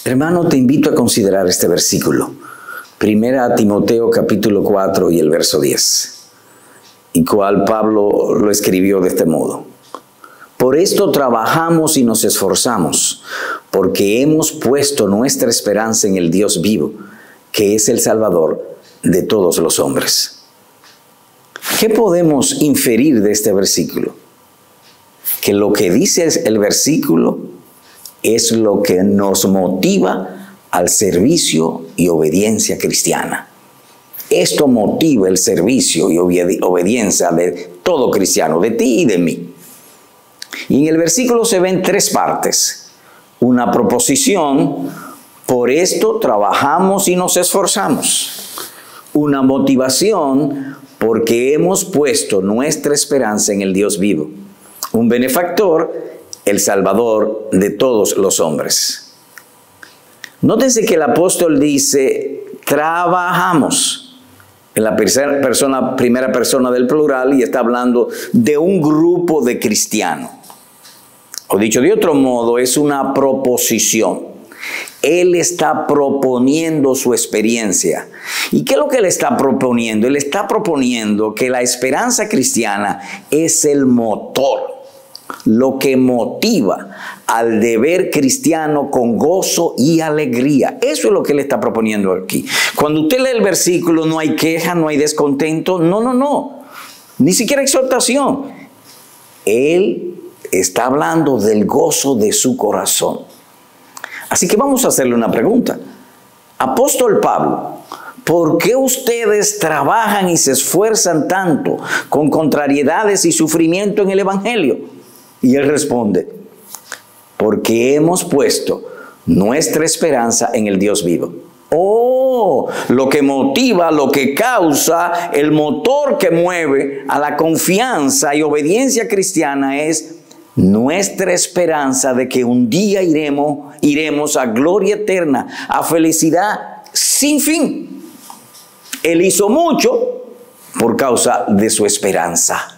Hermano, te invito a considerar este versículo. Primera Timoteo capítulo 4 y el verso 10. Y cual Pablo lo escribió de este modo. Por esto trabajamos y nos esforzamos, porque hemos puesto nuestra esperanza en el Dios vivo, que es el Salvador de todos los hombres. ¿Qué podemos inferir de este versículo? Que lo que dice el versículo es lo que nos motiva al servicio y obediencia cristiana. Esto motiva el servicio y obediencia de todo cristiano, de ti y de mí. Y en el versículo se ven tres partes. Una proposición, por esto trabajamos y nos esforzamos. Una motivación, porque hemos puesto nuestra esperanza en el Dios vivo. Un benefactor, el Salvador de todos los hombres. Nótense que el apóstol dice, trabajamos, en la primera persona del plural, y está hablando de un grupo de cristianos. O dicho de otro modo, es una proposición. Él está proponiendo su experiencia. ¿Y qué es lo que él está proponiendo? Él está proponiendo que la esperanza cristiana es el motor, lo que motiva al deber cristiano con gozo y alegría. Eso es lo que él está proponiendo aquí. Cuando usted lee el versículo, no hay queja, no hay descontento. No. Ni siquiera exhortación. Él está hablando del gozo de su corazón. Así que vamos a hacerle una pregunta. Apóstol Pablo, ¿por qué ustedes trabajan y se esfuerzan tanto con contrariedades y sufrimiento en el Evangelio? Y él responde, porque hemos puesto nuestra esperanza en el Dios vivo. Lo que motiva, lo que causa, el motor que mueve a la confianza y obediencia cristiana es nuestra esperanza de que un día iremos a gloria eterna, a felicidad sin fin. Él hizo mucho por causa de su esperanza.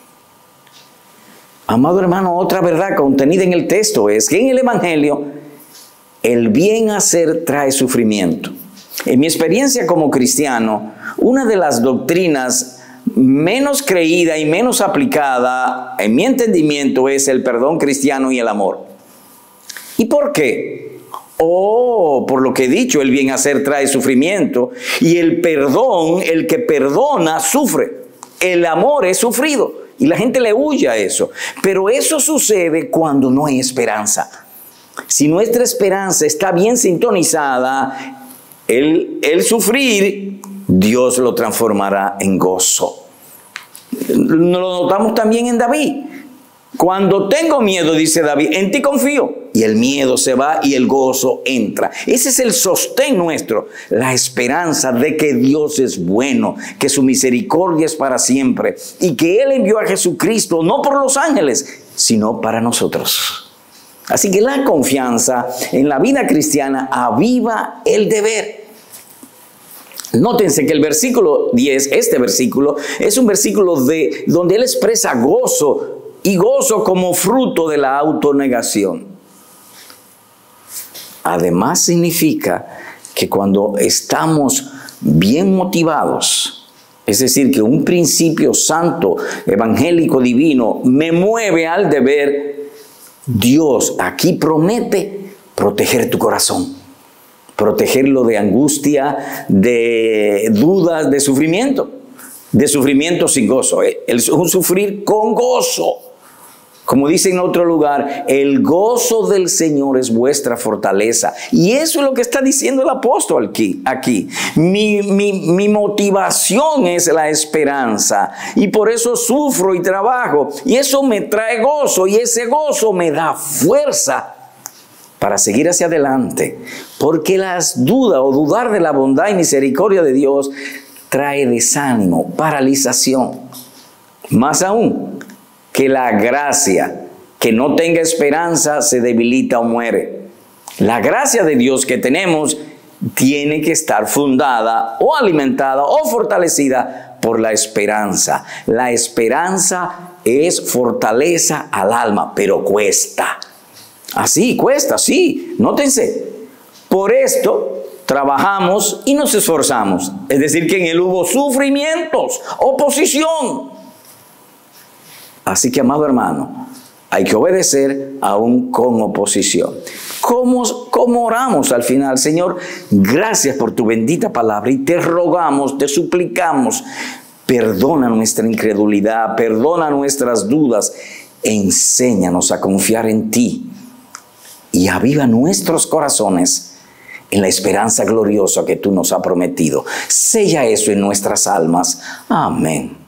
Amado hermano, otra verdad contenida en el texto es que en el Evangelio el bien hacer trae sufrimiento. En mi experiencia como cristiano, una de las doctrinas menos creída y menos aplicada en mi entendimiento es el perdón cristiano y el amor. ¿Y por qué? Por lo que he dicho, el bien hacer trae sufrimiento y el perdón, el que perdona, sufre. El amor es sufrido. Y la gente le huye a eso. Pero eso sucede cuando no hay esperanza. Si nuestra esperanza está bien sintonizada, el sufrir, Dios lo transformará en gozo. Lo notamos también en David. Cuando tengo miedo, dice David, en ti confío. Y el miedo se va y el gozo entra. Ese es el sostén nuestro, la esperanza de que Dios es bueno, que su misericordia es para siempre y que Él envió a Jesucristo no por los ángeles, sino para nosotros. Así que la confianza en la vida cristiana aviva el deber. Nótense que el versículo 10, este versículo, es un versículo donde él expresa gozo, y gozo como fruto de la autonegación. Además significa que cuando estamos bien motivados, es decir, que un principio santo, evangélico, divino, me mueve al deber, Dios aquí promete proteger tu corazón. Protegerlo de angustia, de dudas, de sufrimiento sin gozo. El sufrir con gozo. Como dice en otro lugar, el gozo del Señor es vuestra fortaleza. Y eso es lo que está diciendo el apóstol aquí. Mi motivación es la esperanza. Y por eso sufro y trabajo. Y eso me trae gozo. Y ese gozo me da fuerza para seguir hacia adelante. Porque las dudas o dudar de la bondad y misericordia de Dios trae desánimo, paralización. Más aún, que la gracia que no tenga esperanza se debilita o muere. La gracia de Dios que tenemos tiene que estar fundada o alimentada o fortalecida por la esperanza. La esperanza es fortaleza al alma, pero cuesta. Así, cuesta, sí. Nótense. Por esto trabajamos y nos esforzamos. Es decir, que en él hubo sufrimientos, oposición. Así que, amado hermano, hay que obedecer aún con oposición. ¿Cómo oramos al final? Señor, gracias por tu bendita palabra y te rogamos, te suplicamos, perdona nuestra incredulidad, perdona nuestras dudas, enséñanos a confiar en ti y aviva nuestros corazones en la esperanza gloriosa que tú nos has prometido. Sella eso en nuestras almas. Amén.